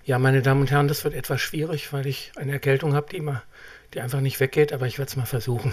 Ja, meine Damen und Herren, das wird etwas schwierig, weil ich eine Erkältung habe, die einfach nicht weggeht, aber ich werde es mal versuchen.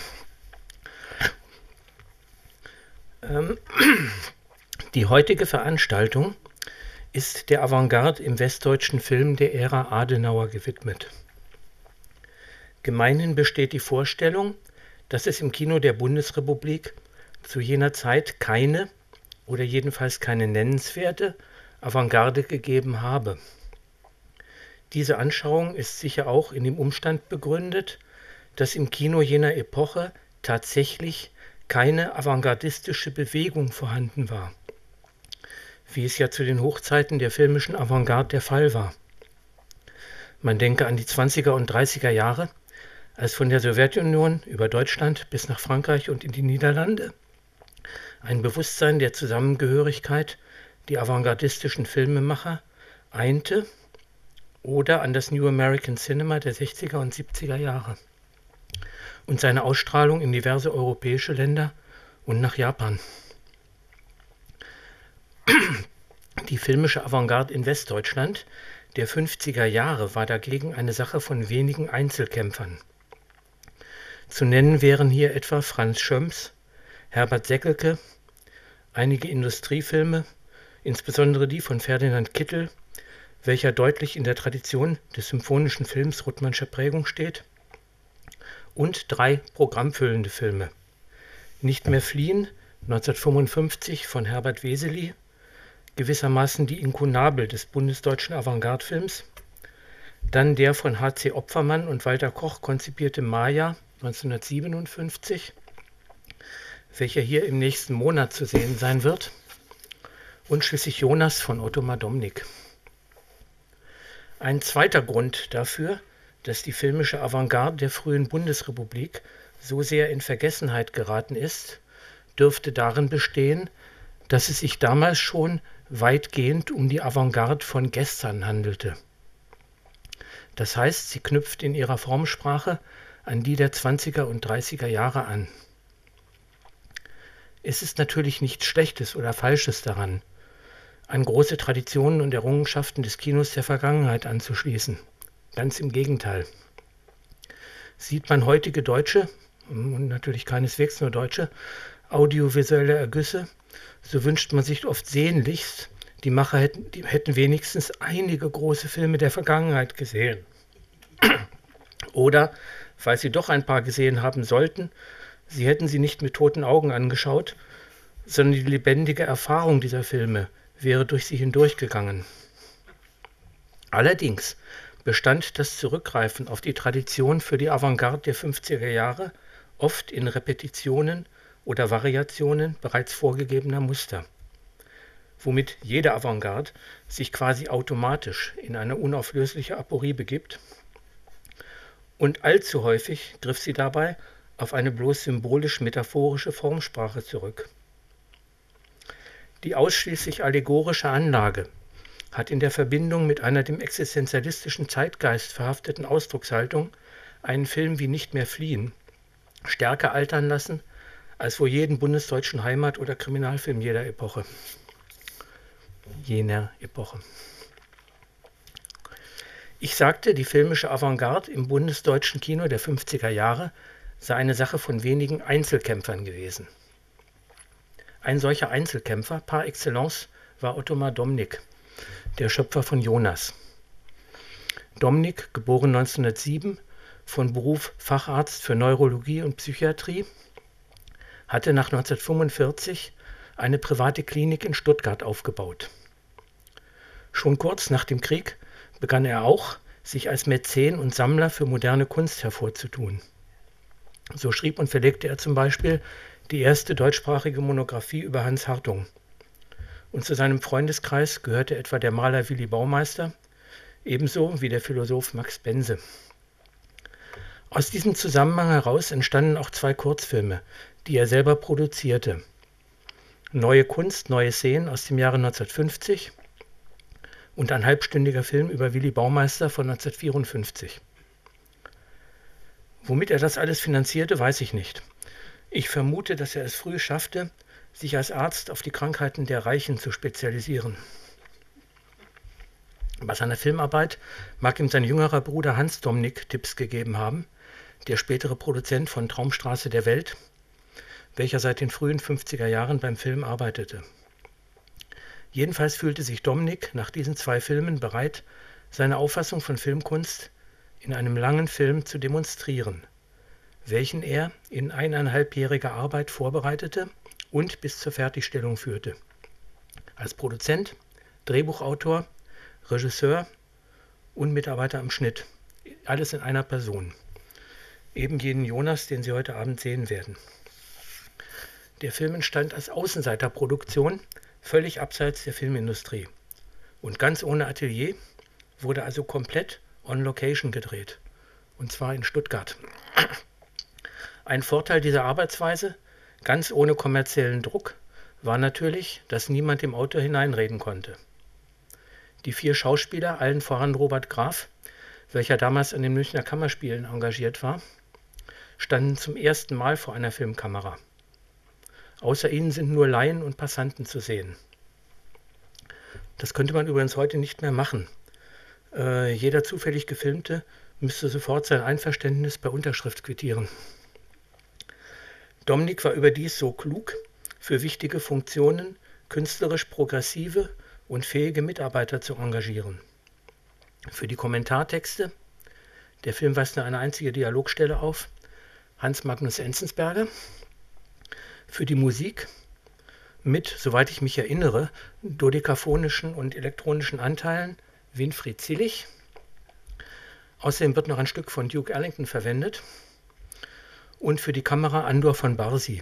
Ähm, Die heutige Veranstaltung ist der Avantgarde im westdeutschen Film der Ära Adenauer gewidmet. Gemeinhin besteht die Vorstellung, dass es im Kino der Bundesrepublik zu jener Zeit keine oder jedenfalls keine nennenswerte Avantgarde gegeben habe. Diese Anschauung ist sicher auch in dem Umstand begründet, dass im Kino jener Epoche tatsächlich keine avantgardistische Bewegung vorhanden war, wie es ja zu den Hochzeiten der filmischen Avantgarde der Fall war. Man denke an die 20er und 30er Jahre, als von der Sowjetunion über Deutschland bis nach Frankreich und in die Niederlande ein Bewusstsein der Zusammengehörigkeit die avantgardistischen Filmemacher einte, oder an das New American Cinema der 60er und 70er Jahre und seine Ausstrahlung in diverse europäische Länder und nach Japan. Die filmische Avantgarde in Westdeutschland der 50er Jahre war dagegen eine Sache von wenigen Einzelkämpfern. Zu nennen wären hier etwa Franz Schöms, Herbert Seckelke, einige Industriefilme, insbesondere die von Ferdinand Kittel, welcher deutlich in der Tradition des symphonischen Films Ruttmannscher Prägung steht, und 3 programmfüllende Filme. Nicht mehr fliehen, 1955 von Herbert Wesely, gewissermaßen die Inkunabel des bundesdeutschen Avantgarde-Films, dann der von H.C. Opfermann und Walter Koch konzipierte Maya 1957, welcher hier im nächsten Monat zu sehen sein wird, und schließlich Jonas von Ottmar Domnick. Ein zweiter Grund dafür, dass die filmische Avantgarde der frühen Bundesrepublik so sehr in Vergessenheit geraten ist, dürfte darin bestehen, dass es sich damals schon weitgehend um die Avantgarde von gestern handelte. Das heißt, sie knüpft in ihrer Formsprache an die der 20er und 30er Jahre an. Es ist natürlich nichts Schlechtes oder Falsches daran, an große Traditionen und Errungenschaften des Kinos der Vergangenheit anzuschließen. Ganz im Gegenteil. Sieht man heutige deutsche, und natürlich keineswegs nur deutsche, audiovisuelle Ergüsse, so wünscht man sich oft sehnlichst, die Macher hätten wenigstens einige große Filme der Vergangenheit gesehen. Oder, falls sie doch ein paar gesehen haben sollten, sie hätten sie nicht mit toten Augen angeschaut, sondern die lebendige Erfahrung dieser Filme wäre durch sie hindurchgegangen. Allerdings bestand das Zurückgreifen auf die Tradition für die Avantgarde der 50er Jahre oft in Repetitionen oder Variationen bereits vorgegebener Muster, womit jede Avantgarde sich quasi automatisch in eine unauflösliche Aporie begibt, und allzu häufig griff sie dabei auf eine bloß symbolisch-metaphorische Formsprache zurück. Die ausschließlich allegorische Anlage hat in der Verbindung mit einer dem existenzialistischen Zeitgeist verhafteten Ausdruckshaltung einen Film wie Nicht mehr fliehen stärker altern lassen als wohl jeden bundesdeutschen Heimat- oder Kriminalfilm jener Epoche. Ich sagte, die filmische Avantgarde im bundesdeutschen Kino der 50er Jahre sei eine Sache von wenigen Einzelkämpfern gewesen. Ein solcher Einzelkämpfer par excellence war Ottmar Domnick, der Schöpfer von Jonas. Domnick, geboren 1907, von Beruf Facharzt für Neurologie und Psychiatrie, hatte nach 1945 eine private Klinik in Stuttgart aufgebaut. Schon kurz nach dem Krieg begann er auch, sich als Mäzen und Sammler für moderne Kunst hervorzutun. So schrieb und verlegte er zum Beispiel die erste deutschsprachige Monographie über Hans Hartung. Und zu seinem Freundeskreis gehörte etwa der Maler Willi Baumeister, ebenso wie der Philosoph Max Bense. Aus diesem Zusammenhang heraus entstanden auch 2 Kurzfilme, die er selber produzierte. Neue Kunst, neue Szenen aus dem Jahre 1950 und ein halbstündiger Film über Willi Baumeister von 1954. Womit er das alles finanzierte, weiß ich nicht. Ich vermute, dass er es früh schaffte, sich als Arzt auf die Krankheiten der Reichen zu spezialisieren. Bei seiner Filmarbeit mag ihm sein jüngerer Bruder Hans Domnick Tipps gegeben haben, der spätere Produzent von Traumstraße der Welt, welcher seit den frühen 50er Jahren beim Film arbeitete. Jedenfalls fühlte sich Domnick nach diesen 2 Filmen bereit, seine Auffassung von Filmkunst in einem langen Film zu demonstrieren, welchen er in 1,5-jähriger Arbeit vorbereitete und bis zur Fertigstellung führte. Als Produzent, Drehbuchautor, Regisseur und Mitarbeiter am Schnitt. Alles in einer Person. Eben jenen Jonas, den Sie heute Abend sehen werden. Der Film entstand als Außenseiterproduktion, völlig abseits der Filmindustrie. Und ganz ohne Atelier, wurde also komplett on Location gedreht. Und zwar in Stuttgart. Ein Vorteil dieser Arbeitsweise, ganz ohne kommerziellen Druck, war natürlich, dass niemand im Autor hineinreden konnte. Die 4 Schauspieler, allen voran Robert Graf, welcher damals an den Münchner Kammerspielen engagiert war, standen zum ersten Mal vor einer Filmkamera. Außer ihnen sind nur Laien und Passanten zu sehen. Das könnte man übrigens heute nicht mehr machen. Jeder zufällig Gefilmte müsste sofort sein Einverständnis per Unterschrift quittieren. Domnick war überdies so klug, für wichtige Funktionen künstlerisch progressive und fähige Mitarbeiter zu engagieren. Für die Kommentartexte, der Film weist nur eine einzige Dialogstelle auf, Hans Magnus Enzensberger. Für die Musik mit, soweit ich mich erinnere, dodekaphonischen und elektronischen Anteilen Winfried Zillig. Außerdem wird noch ein Stück von Duke Ellington verwendet. Und für die Kamera Andor von Barsi.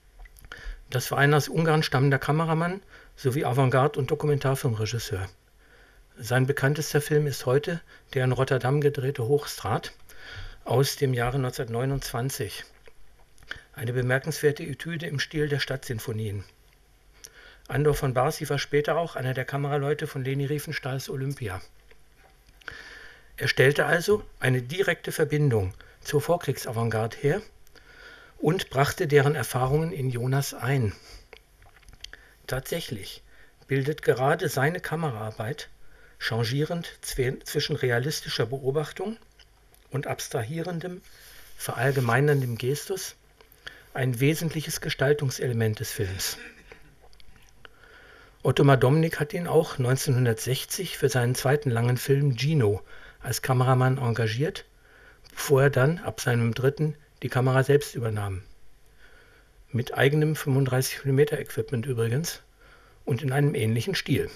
Das war ein aus Ungarn stammender Kameramann sowie Avantgarde- und Dokumentarfilmregisseur. Sein bekanntester Film ist heute der in Rotterdam gedrehte Hochstraat aus dem Jahre 1929. Eine bemerkenswerte Etüde im Stil der Stadtsinfonien. Andor von Barsi war später auch einer der Kameraleute von Leni Riefenstahls Olympia. Er stellte also eine direkte Verbindung zur Vorkriegsavantgarde her und brachte deren Erfahrungen in Jonas ein. Tatsächlich bildet gerade seine Kameraarbeit, changierend zwischen realistischer Beobachtung und abstrahierendem, verallgemeinerndem Gestus, ein wesentliches Gestaltungselement des Films. Ottmar Domnick hat ihn auch 1960 für seinen zweiten langen Film Gino als Kameramann engagiert, bevor er dann ab seinem dritten die Kamera selbst übernahm. Mit eigenem 35mm Equipment übrigens und in einem ähnlichen Stil.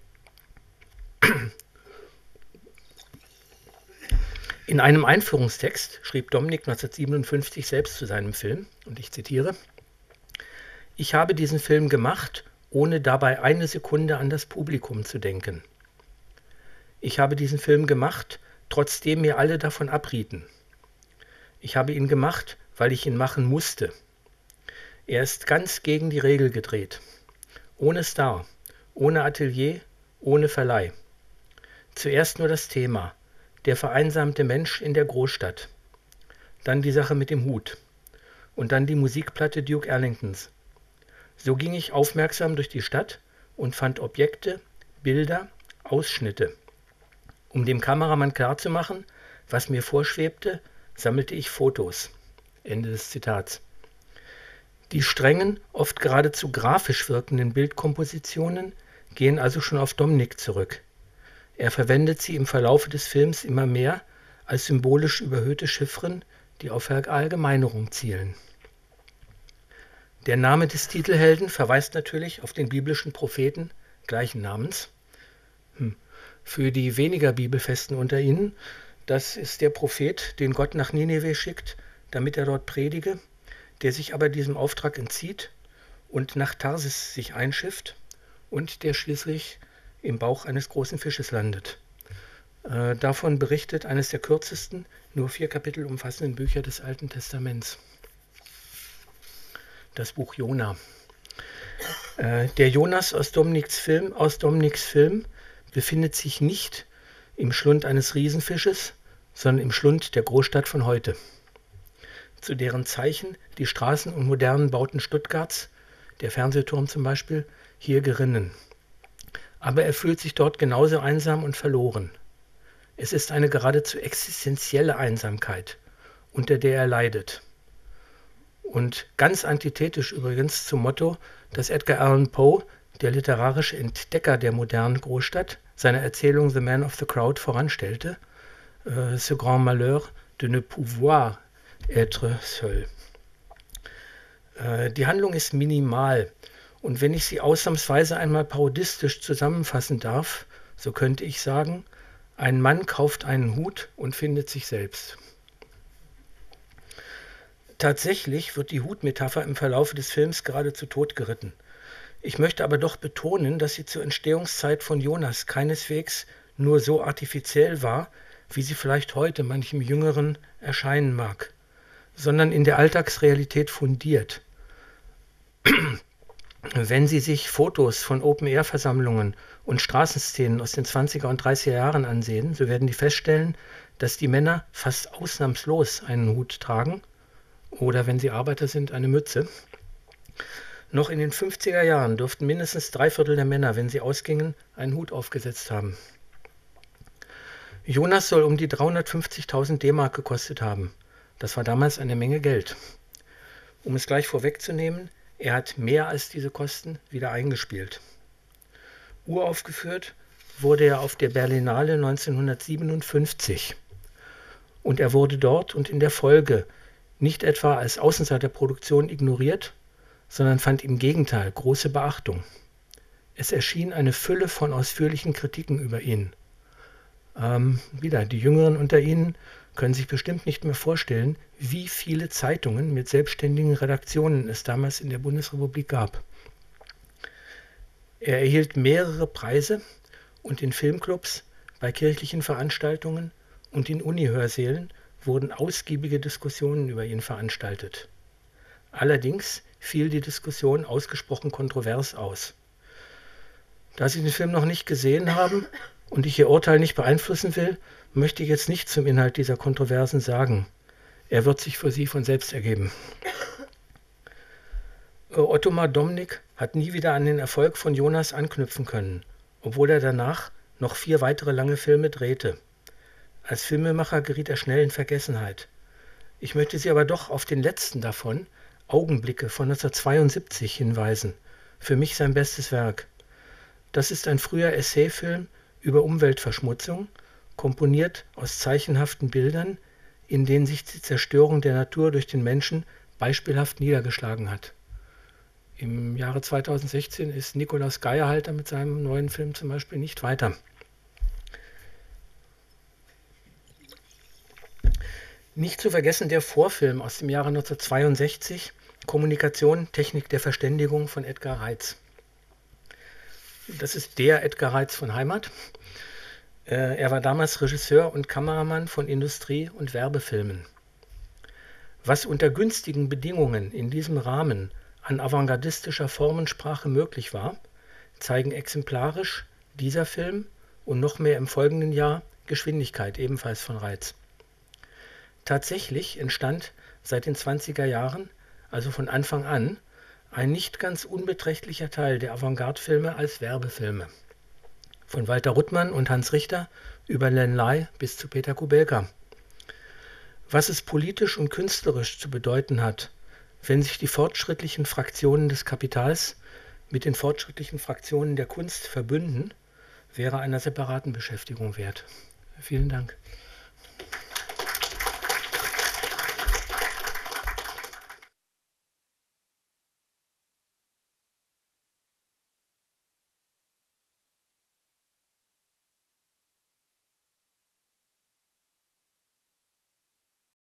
In einem Einführungstext schrieb Domnick 1957 selbst zu seinem Film, und ich zitiere: „Ich habe diesen Film gemacht, ohne dabei eine Sekunde an das Publikum zu denken. Ich habe diesen Film gemacht, trotzdem mir alle davon abrieten. Ich habe ihn gemacht, weil ich ihn machen musste. Er ist ganz gegen die Regel gedreht. Ohne Star, ohne Atelier, ohne Verleih. Zuerst nur das Thema, der vereinsamte Mensch in der Großstadt. Dann die Sache mit dem Hut. Und dann die Musikplatte Duke Ellingtons. So ging ich aufmerksam durch die Stadt und fand Objekte, Bilder, Ausschnitte. Um dem Kameramann klarzumachen, was mir vorschwebte, sammelte ich Fotos." Ende des Zitats. Die strengen, oft geradezu grafisch wirkenden Bildkompositionen gehen also schon auf Domnick zurück. Er verwendet sie im Verlaufe des Films immer mehr als symbolisch überhöhte Chiffren, die auf Verallgemeinerung zielen. Der Name des Titelhelden verweist natürlich auf den biblischen Propheten gleichen Namens. Für die weniger Bibelfesten unter Ihnen, das ist der Prophet, den Gott nach Nineveh schickt, damit er dort predige, der sich aber diesem Auftrag entzieht und nach Tarsis sich einschifft und der schließlich im Bauch eines großen Fisches landet. Davon berichtet eines der kürzesten, nur 4 Kapitel umfassenden Bücher des Alten Testaments. Das Buch Jona. Der Jonas aus Domnicks Film befindet sich nicht im Schlund eines Riesenfisches, sondern im Schlund der Großstadt von heute, zu deren Zeichen die Straßen und modernen Bauten Stuttgarts, der Fernsehturm zum Beispiel, hier gerinnen. aber er fühlt sich dort genauso einsam und verloren. Es ist eine geradezu existenzielle Einsamkeit, unter der er leidet. Und ganz antithetisch übrigens zum Motto, das Edgar Allan Poe, der literarische Entdecker der modernen Großstadt, seiner Erzählung The Man of the Crowd voranstellte, ce grand malheur de ne pouvoir être seul. Die Handlung ist minimal und wenn ich sie ausnahmsweise einmal parodistisch zusammenfassen darf, so könnte ich sagen, ein Mann kauft einen Hut und findet sich selbst. Tatsächlich wird die Hutmetapher im Verlauf des Films geradezu totgeritten. Ich möchte aber doch betonen, dass sie zur Entstehungszeit von Jonas keineswegs nur so artifiziell war, wie sie vielleicht heute manchem Jüngeren erscheinen mag, sondern in der Alltagsrealität fundiert. Wenn Sie sich Fotos von Open-Air-Versammlungen und Straßenszenen aus den 20er und 30er Jahren ansehen, so werden Sie feststellen, dass die Männer fast ausnahmslos einen Hut tragen oder, wenn sie Arbeiter sind, eine Mütze. Noch in den 50er Jahren durften mindestens 3/4 der Männer, wenn sie ausgingen, einen Hut aufgesetzt haben. Jonas soll um die 350.000 D-Mark gekostet haben. Das war damals eine Menge Geld. Um es gleich vorwegzunehmen, er hat mehr als diese Kosten wieder eingespielt. Uraufgeführt wurde er auf der Berlinale 1957. Und er wurde dort und in der Folge nicht etwa als Außenseiterproduktion ignoriert, sondern fand im Gegenteil große Beachtung. Es erschien eine Fülle von ausführlichen Kritiken über ihn. Die Jüngeren unter Ihnen können sich bestimmt nicht mehr vorstellen, wie viele Zeitungen mit selbstständigen Redaktionen es damals in der Bundesrepublik gab. Er erhielt mehrere Preise und in Filmclubs, bei kirchlichen Veranstaltungen und in Unihörsälen wurden ausgiebige Diskussionen über ihn veranstaltet. Allerdings fiel die Diskussion ausgesprochen kontrovers aus. Da Sie den Film noch nicht gesehen haben und ich Ihr Urteil nicht beeinflussen will, möchte ich jetzt nichts zum Inhalt dieser Kontroversen sagen. Er wird sich für Sie von selbst ergeben. Ottmar Domnick hat nie wieder an den Erfolg von Jonas anknüpfen können, obwohl er danach noch 4 weitere lange Filme drehte. Als Filmemacher geriet er schnell in Vergessenheit. Ich möchte Sie aber doch auf den letzten davon, Augenblicke von 1972, hinweisen. Für mich sein bestes Werk. Das ist ein früher Essayfilm über Umweltverschmutzung, komponiert aus zeichenhaften Bildern, in denen sich die Zerstörung der Natur durch den Menschen beispielhaft niedergeschlagen hat. Im Jahre 2016 ist Nikolaus Geierhalter mit seinem neuen Film zum Beispiel nicht weiter. Nicht zu vergessen der Vorfilm aus dem Jahre 1962, Kommunikation, Technik der Verständigung von Edgar Reitz. Das ist der Edgar Reitz von Heimat. Er war damals Regisseur und Kameramann von Industrie- und Werbefilmen. Was unter günstigen Bedingungen in diesem Rahmen an avantgardistischer Formensprache möglich war, zeigen exemplarisch dieser Film und noch mehr im folgenden Jahr Geschwindigkeit, ebenfalls von Reitz. Tatsächlich entstand seit den 20er Jahren, also von Anfang an, ein nicht ganz unbeträchtlicher Teil der Avantgarde-Filme als Werbefilme. Von Walter Ruttmann und Hans Richter über Len Lye bis zu Peter Kubelka. Was es politisch und künstlerisch zu bedeuten hat, wenn sich die fortschrittlichen Fraktionen des Kapitals mit den fortschrittlichen Fraktionen der Kunst verbünden, wäre einer separaten Beschäftigung wert. Vielen Dank.